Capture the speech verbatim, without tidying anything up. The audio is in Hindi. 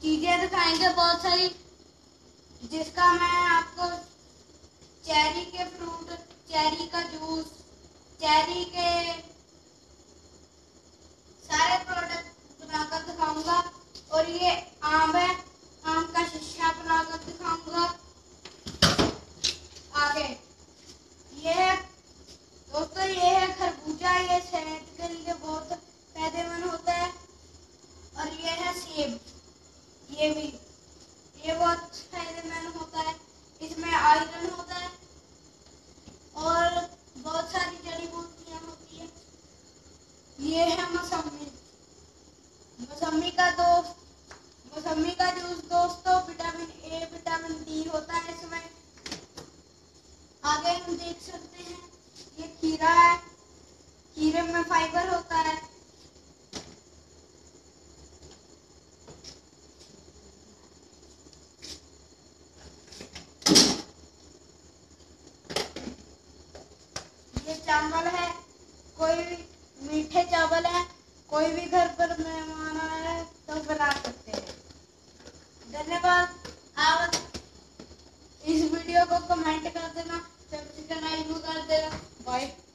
चीजें दिखाएंगे बहुत सारी, जिसका मैं आपको चेरी के फ्रूट, चेरी का जूस, चेरी के सारे प्रोडक्ट बनाकर दिखाऊंगा। और ये आम है, आम का शीशा बनाकर दिखाऊंगा। आगे ये है दोस्तों, ये है खरबूजा, ये सेहत के लिए बहुत फायदेमंद होता है। और ये है सेब, ये भी ये बहुत फायदेमंद होता है, इसमें आयरन होता है और बहुत सारी जड़ी बूटियां होती है। ये है मौसमी, मौसमी का दोस्त मौसमी का जूस दोस्तों, विटामिन ए, विटामिन डी होता है इसमें। आगे हम देख सकते हैं ये खीरा है, खीरे में फाइबर होता है। ये चावल है, कोई भी मीठे चावल है, कोई भी घर पर मेहमान आए तो बना सकते हैं। धन्यवाद। आप इस वीडियो को कमेंट कर देना, सब्सक्राइब कर देना। बाय।